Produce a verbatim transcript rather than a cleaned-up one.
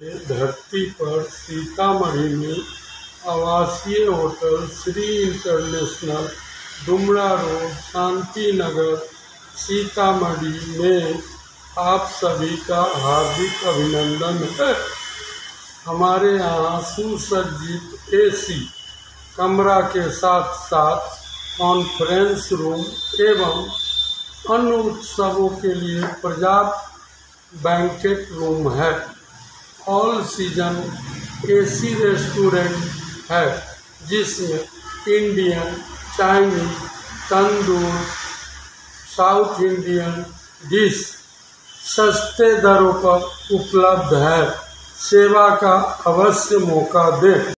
धरती पर सीतामढ़ी में आवासीय hotel Shri international Dumra road Shanti Nagar Sitamarhi में आप सभी का हार्दिक अभिनंदन है। हमारे यहाँ सुसज्जित एसी कमरा के साथ साथ कॉन्फ्रेंस रूम एवं अन्य उत्सवों के लिए पर्याप्त बैंकेट रूम है। ऑल सीजन एसी रेस्टोरेंट है जिसमें Indian, Chinese, tandoor, south Indian dish सस्ते दरों पर उपलब्ध है। सेवा का अवश्य मौका दें।